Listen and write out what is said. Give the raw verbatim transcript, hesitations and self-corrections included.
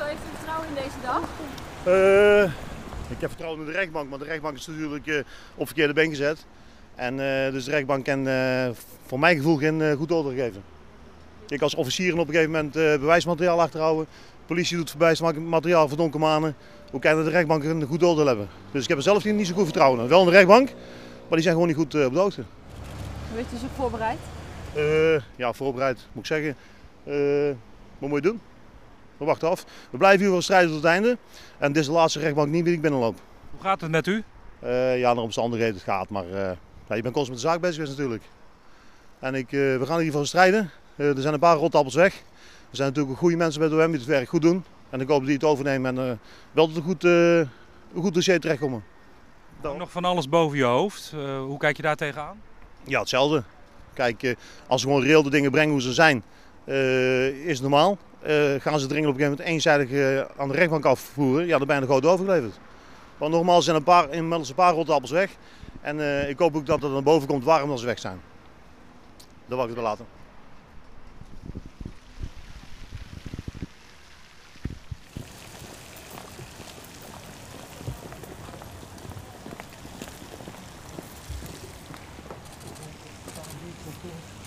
heeft u vertrouwen in deze dag? Uh, ik heb vertrouwen in de rechtbank, maar de rechtbank is natuurlijk uh, op verkeerde been gezet. En uh, dus de rechtbank kan uh, voor mijn gevoel geen uh, goed oordeel geven. Ik als officier op een gegeven moment uh, bewijsmateriaal achterhouden. De politie doet bewijsmateriaal voor donker manen. Hoe kan de rechtbank een goed oordeel hebben? Dus ik heb er zelf niet zo goed vertrouwen in. Wel in de rechtbank, maar die zijn gewoon niet goed uh, op de hoogte. Heeft u zich voorbereid? Uh, ja, voorbereid moet ik zeggen. Uh, wat moet je doen? We wachten af. We blijven hier voor strijden tot het einde. En dit is de laatste rechtbank niet die ik binnenloop. Hoe gaat het met u? Uh, ja, naar omstandigheden het gaat, maar uh, ja, je bent constant met de zaak bezig natuurlijk. En ik, uh, we gaan hiervoor strijden. Uh, er zijn een paar rotappels weg. Er zijn natuurlijk ook goede mensen bij de O M die het werk goed doen. En ik hoop dat die het overnemen en uh, wel tot een goed, uh, een goed dossier terechtkomen. Dan. Nog van alles boven je hoofd. Uh, hoe kijk je daar tegenaan? Ja, hetzelfde. Kijk, uh, als ze gewoon reëel de dingen brengen hoe ze zijn, uh, is het normaal. Uh, gaan ze dringend op een gegeven moment eenzijdig uh, aan de rechtbank afvoeren, ja, dan ben je nog goed overgeleverd. Want nogmaals, zijn een paar, inmiddels een paar rotappels weg. En uh, ik hoop ook dat het naar boven komt waarom ze weg zijn. Dat wil ik het laten. Thank you.